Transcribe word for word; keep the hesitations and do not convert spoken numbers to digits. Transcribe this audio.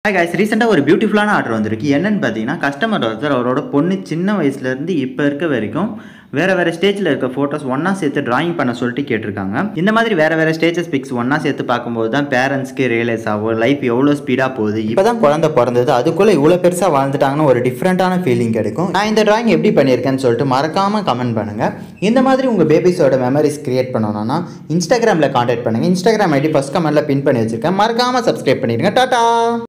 Hi guys, recently ஒரு பியூட்டிஃபுல்லான order வந்திருக்கு. என்னன்னு பார்த்தீங்கன்னா கஸ்டமர் ஒருத்தர் அவரோட பொண்ணு சின்ன வயசுல இருந்து இப்போ இருக்க வரைக்கும் வேற வேற ஸ்டேஜ்ல இருக்க போட்டோஸ் ஒண்ணா சேர்த்து டிராயிங் பண்ண சொல்லிட்டு கேட்டிருக்காங்க. இந்த மாதிரி வேற வேற ஸ்டேஜஸ் பிக்ஸ் ஒண்ணா சேர்த்து பார்க்கும்போது தான் பேரண்ட்ஸ்க்கு ரியலைஸ் ஆகும் லைஃப் எவ்வளோ ஸ்பீடா போகுது. இப்போதான் குழந்தை பிறந்தது அதுக்குள்ள இவ்வளோ பெருசா வாழ்ந்துட்டாங்கன்னு ஒரு டிஃப்ரெண்டான ஃபீலிங் கிடைக்கும். நான் இந்த டிராயிங் எப்படி பண்ணியிருக்கேன்னு சொல்லிட்டு மறக்காம கமெண்ட் பண்ணுங்க. இந்த மாதிரி உங்க பேபிஸோட மெமரிஸ் கிரியேட் பண்ணணும்னா இன்ஸ்டாகிராம்ல கான்டாக்ட் பண்ணுங்க. இன்ஸ்டாகிராம் ஐடி ஃபர்ஸ்ட் கமெண்ட்ல பின் பண்ணி வச்சிருக்கேன். மறக்காம சப்ஸ்கிரைப் பண்ணிடுங்க. டாடா.